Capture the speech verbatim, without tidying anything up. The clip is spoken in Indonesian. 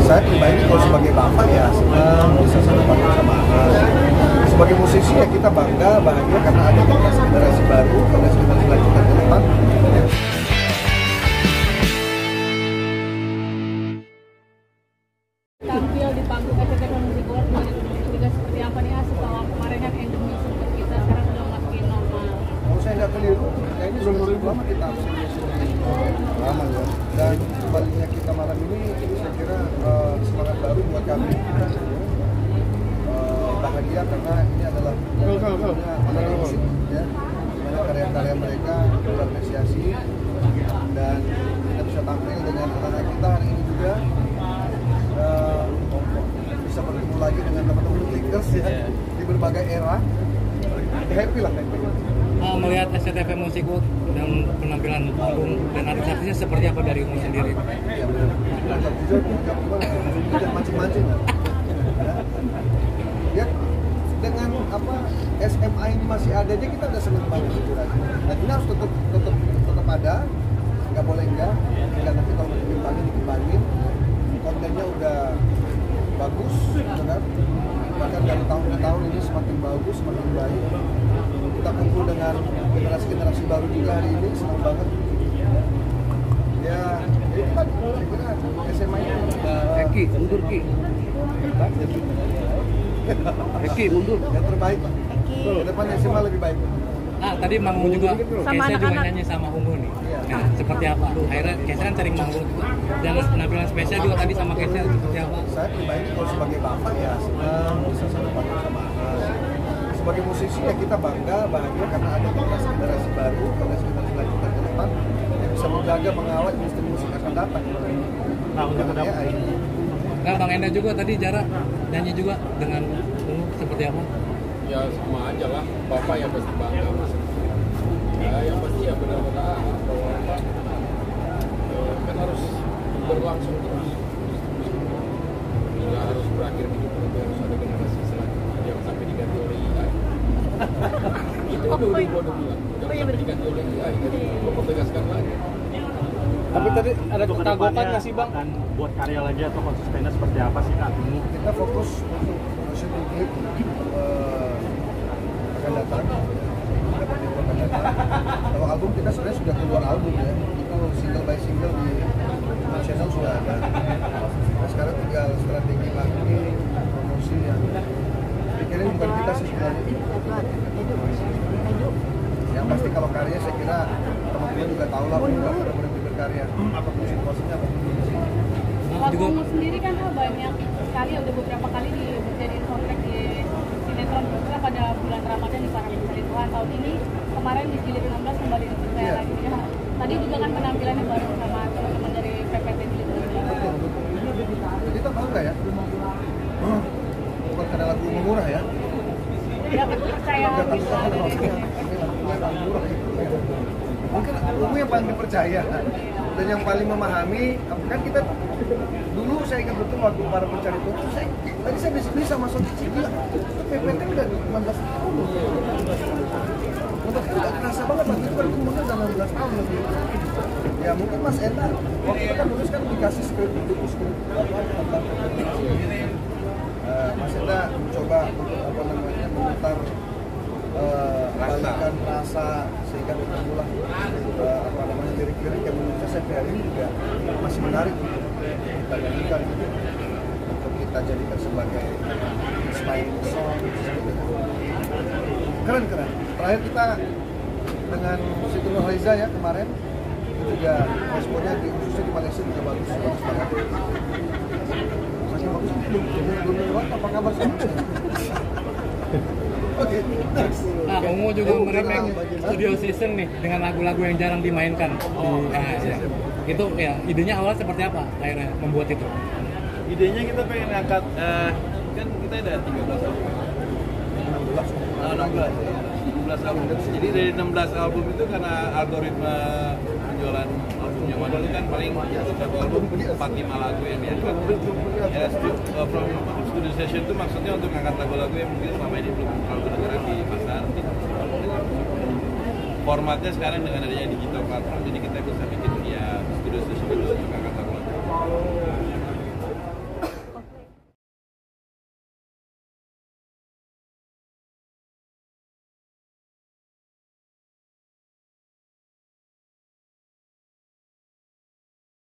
Saya pribadi kalau sebagai bapak ya senang bisa satu panggung sama anak. Sebagai musisi ya kita bangga, bahagia karena ada generasi-generasi baru, generasi-generasi lanjutan ke depan. Tampil di panggung S C T V Music Award dua ribu dua puluh tiga seperti apa nih setelah kemarin kan endemi sempat kita sekarang udah makin normal. Kalau saya nggak keliru, kayaknya sudah cukup lama kita absensi lama ya. Dan baliknya kita malam ini, saya kira uh, semangat baru buat kami. Uh, bahagia karena ini adalah anak musik, ya, dimana karya-karya mereka berapresiasi dan kita bisa tampil dengan anak-anak kita hari ini juga. Uh, bisa bertemu lagi dengan teman-teman Lakers ya di berbagai era. Happy lah, happy. Uh, melihat S C T V Music Award dan penampilan panggung dan artis-artisnya seperti apa dari Ungu sendiri? Ya benar. Jujur, jangan mancing-mancing. Ya, dengan apa S M A ini masih ada aja kita udah seneng banget jujur aja. Dan ini harus tetap tetap tetap ada, nggak boleh enggak. Tidak nanti kalau dikembangin dikembangin, kontennya udah bagus, benar. Bahkan dari tahun ke tahun ini semakin bagus, semakin baik. Kita kumpul dengan generasi-generasi baru juga hari ini, senang banget. Ya, itu kan saya kira S M A ini uh, Eki, mundur Ki. Eki, mundur. Yang terbaik, Pak. Ke depan S M A lebih baik. Ah, tadi Manggung juga, Sama Kesha juga anak-anak. nyanyi sama Ungu nih. Iya. Nah, seperti apa? Akhirnya Kesha kan sering manggung juga. Dan penampilan spesial juga tadi sama Kesha seperti apa? Saya pribadi kalau sebagai bapak ya senang bisa satu panggung sama anak. Sebagai musisi ya kita bangga, bahagia karena ada generasi-generasi baru, generasi-generasi lanjutan ke depan yang bisa menjaga, mengawal industri musik akan datang. Nah, untuk ke depan. Nah, Bang Enda juga tadi jarak nyanyi juga dengan Ungu seperti apa? Ya sama aja lah, bapak yang pasti bangga mas. Ya yang pasti ya benar-benar bahwa apa eh, kan harus berlangsung terus. Nggak harus berakhir begitu, harus ada generasi selanjutnya yang sampai diganti oleh A I. Itu udah udah gua udah bilang, jangan sampai diganti oleh A I. Jadi gua pertegaskan lagi. Tapi tadi ada Untuk kekagokan kedepannya nggak sih Bang? akan buat karya lagi atau konsistennya seperti apa sih Kak? Ini Kita fokus untuk motion clip uh, akan datang. Beberapa minggu akan datang. Kalau album kita sebenarnya sudah keluar album ya. Itu single by single di channel sudah ada. Nah, sekarang tinggal strategi marketing, promosi yang pikirin bukan kita sih sebenarnya. Yang pasti kalau karya saya kira teman-teman juga tahu lah udah berhenti berkarya. Apapun situasinya, apapun kondisinya. Nah, juga Lagu sendiri kan banyak sekali, udah beberapa kali dijadiin soundtrack di sinetron juga pada bulan Ramadan di Para Mencari Tuhan. Tahun ini kemarin di Jilid enam belas kembali dipercaya Iya. lagi. Ya. Tadi juga kan penampilannya bareng sama teman-teman dari P P T Jilid enam belas. Betul, betul. Jadi kita bangga ya. Hmm, bukan karena lagu murah ya. Dapat percaya Dapat bisa kita dari lagunya, ini lagunya lagu murah ya. Mungkin Ungu yang paling dipercaya dan yang paling memahami. Kan kita dulu saya ingat betul waktu Para Pencari Tuhan, saya, tadi saya bisik-bisik sama Sofi Cibila. P P T udah lima belas tahun. Untuk tidak kerasa banget waktu itu kan umurnya udah enam belas tahun lebih. Ya mungkin Mas Enda waktu itu kan nulis kan dikasih skrip buku skrip tentang uh, Mas Enda mencoba untuk apa namanya memutar uh, balikan rasa sehingga bertemulah uh, apa namanya lirik-lirik yang menurut saya sampai hari ini juga masih menarik untuk kita nyanyikan gitu, untuk kita jadikan sebagai inspiring song gitu. Keren keren. Terakhir kita dengan Siti Nurhaliza ya kemarin itu juga responnya di khususnya di Malaysia juga bagus bagus banget. Makin bagus belum belum lewat apa kabar sih? Oke, next. Nah, Ungu juga Oh, meremake bagian- studio season nih dengan lagu-lagu yang jarang dimainkan. Oh, nah, ya. Itu ya idenya awal seperti apa akhirnya membuat itu? Idenya kita pengen ngangkat, eh, kan kita ada tiga belas album, enam belas. ah, enam belas, enam belas album. Jadi dari enam belas album itu karena algoritma penjualan album zaman dulu kan paling satu album empat lima lagu yang diangkat. Ya, stu- uh, from studio session itu maksudnya untuk mengangkat lagu-lagu yang mungkin selama ini belum terlalu kedengaran di pasar. Formatnya sekarang dengan adanya digital platform, jadi kita bisa bikin ya studio session itu untuk mengangkat lagu-lagu.